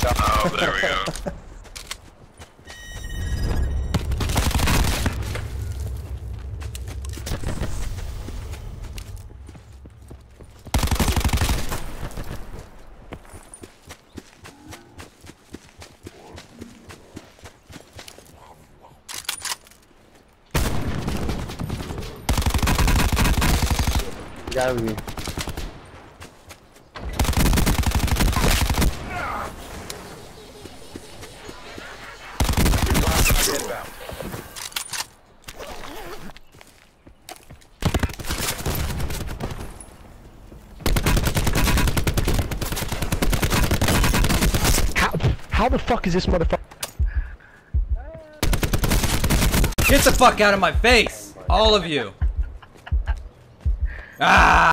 Oh, there we go. Got me. How the fuck is this motherfucker? Get the fuck out of my face! All of you! Ah!